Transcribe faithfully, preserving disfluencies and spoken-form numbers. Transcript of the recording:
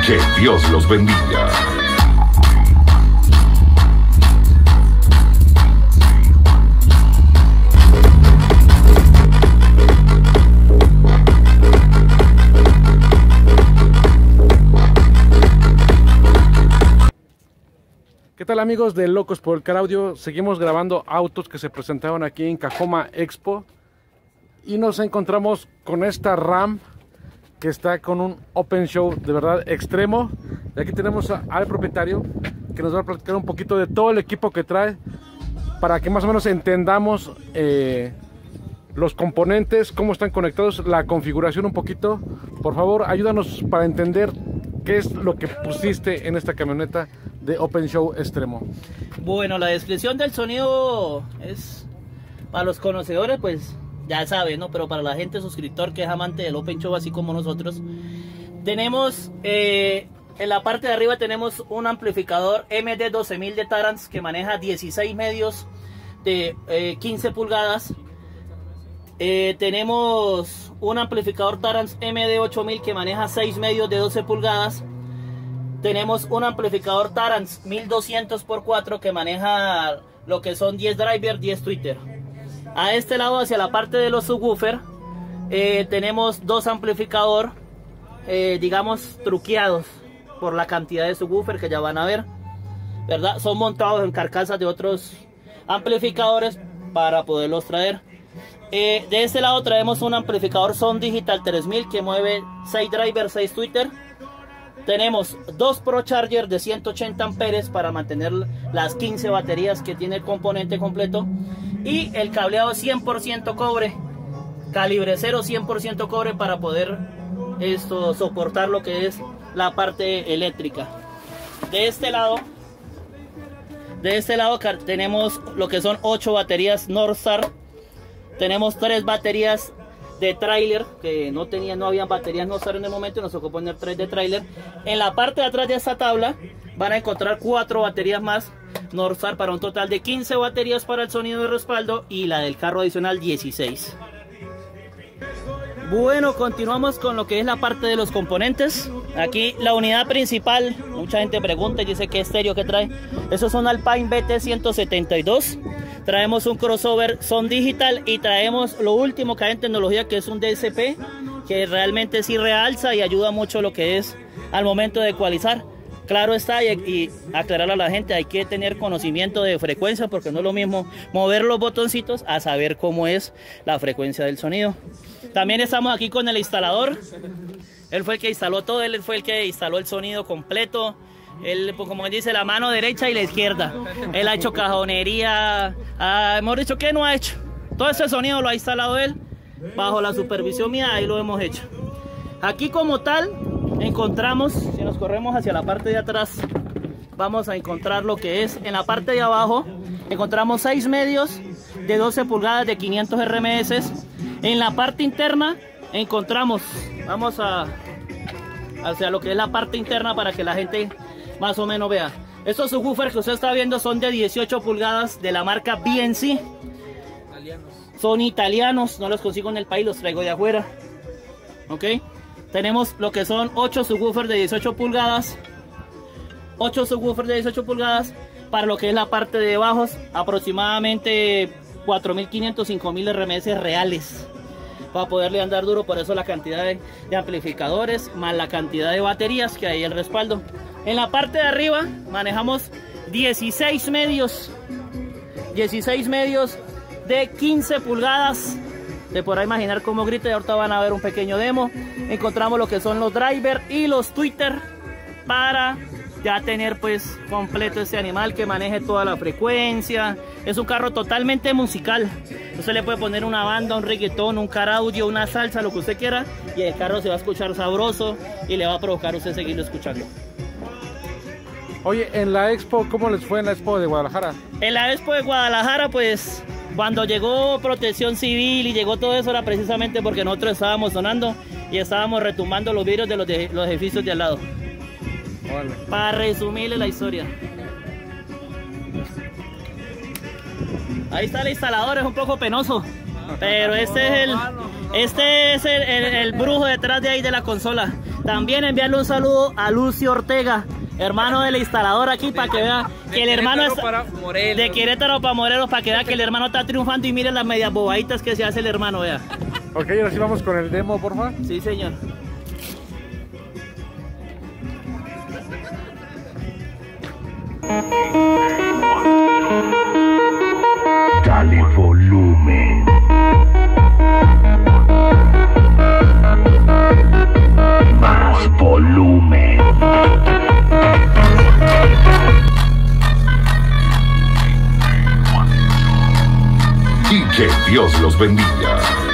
Que Dios los bendiga. ¿Qué tal, amigos de Locos por el Car Audio? Seguimos grabando autos que se presentaron aquí en Cajoma Expo y nos encontramos con esta RAM que está con un Open Show de verdad extremo. Y aquí tenemos a, al propietario que nos va a platicar un poquito de todo el equipo que trae para que más o menos entendamos eh, los componentes, cómo están conectados, la configuración un poquito. Por favor, ayúdanos para entender qué es lo que pusiste en esta camioneta de Open Show extremo. Bueno, la descripción del sonido es para los conocedores, pues ya saben, ¿no? Pero para la gente suscriptor que es amante del Open Show, así como nosotros, tenemos eh, en la parte de arriba tenemos un amplificador M D doce mil de Taranx que maneja dieciséis medios de eh, quince pulgadas. Eh, tenemos un amplificador Taranx M D ocho mil que maneja seis medios de doce pulgadas. Tenemos un amplificador Taranx mil doscientos por cuatro que maneja lo que son diez driver, diez tweeter. A este lado, hacia la parte de los subwoofer, eh, tenemos dos amplificadores, eh, digamos, truqueados por la cantidad de subwoofer que ya van a ver, ¿verdad? Son montados en carcasas de otros amplificadores para poderlos traer. Eh, de este lado traemos un amplificador Sound Digital tres mil que mueve seis driver, seis tweeter. Tenemos dos Pro Charger de ciento ochenta amperes para mantener las quince baterías que tiene el componente completo. Y el cableado cien por ciento cobre, calibre cero, cien por ciento cobre para poder esto soportar lo que es la parte eléctrica. De este lado, de este lado tenemos lo que son ocho baterías Northstar. Tenemos tres baterías de tráiler, que no tenían, no habían baterías Northstar en el momento, y nos tocó poner tres de tráiler. En la parte de atrás de esta tabla van a encontrar cuatro baterías más Northstar para un total de quince baterías para el sonido de respaldo y la del carro adicional dieciséis. Bueno, continuamos con lo que es la parte de los componentes. Aquí la unidad principal, mucha gente pregunta y dice qué estéreo que trae. Esos son Alpine B T ciento setenta y dos. Traemos un crossover Sound Digital y traemos lo último que hay en tecnología, que es un D S P, que realmente sí realza y ayuda mucho lo que es al momento de ecualizar. Claro está, y, y aclararle a la gente, hay que tener conocimiento de frecuencia, porque no es lo mismo mover los botoncitos a saber cómo es la frecuencia del sonido. También estamos aquí con el instalador. Él fue el que instaló todo, él fue el que instaló el sonido completo. Él, pues, como dice, la mano derecha y la izquierda. Él ha hecho cajonería, ah, hemos dicho que no ha hecho. Todo ese sonido lo ha instalado él, bajo la supervisión mía, ahí lo hemos hecho. Aquí como tal, encontramos, si nos corremos hacia la parte de atrás, vamos a encontrar lo que es, en la parte de abajo, encontramos seis medios de doce pulgadas de quinientos R M S. En la parte interna encontramos, vamos a hacia lo que es la parte interna para que la gente más o menos vea. Estos subwoofers que usted está viendo son de dieciocho pulgadas de la marca B N C. Son italianos, no los consigo en el país, los traigo de afuera. Ok. Tenemos lo que son ocho subwoofers de dieciocho pulgadas. ocho subwoofers de dieciocho pulgadas para lo que es la parte de bajos, aproximadamente cuatro mil quinientos, cinco mil R M S reales. Para poderle andar duro, por eso la cantidad de, de amplificadores más la cantidad de baterías que hay el respaldo. En la parte de arriba manejamos dieciséis medios, dieciséis medios de quince pulgadas. De por ahí imaginar cómo grita, y ahorita van a ver un pequeño demo. Encontramos lo que son los driver y los tweeter para ya tener pues completo este animal que maneje toda la frecuencia. Es un carro totalmente musical. Usted le puede poner una banda, un reggaetón, un car audio, una salsa, lo que usted quiera, y el carro se va a escuchar sabroso y le va a provocar a usted seguirlo escuchando. Oye, en la expo, ¿cómo les fue en la expo de Guadalajara? En la expo de Guadalajara, pues cuando llegó Protección Civil y llegó todo eso, era precisamente porque nosotros estábamos sonando y estábamos retumbando los vidrios de los, de, los edificios de al lado. Vale. Para resumirle la historia. Ahí está el instalador, es un poco penoso, pero este es el, este es el, el, el brujo detrás de ahí de la consola. También enviarle un saludo a Lucio Ortega, hermano del instalador aquí, para que vea que el hermano es de Querétaro para Morelos, para que vea que el hermano está triunfando y mire las medias bobaditas que se hace el hermano, vea. Ok, ahora sí vamos con el demo, por favor. Sí, señor. Dale volumen. Más volumen. Y que Dios los bendiga.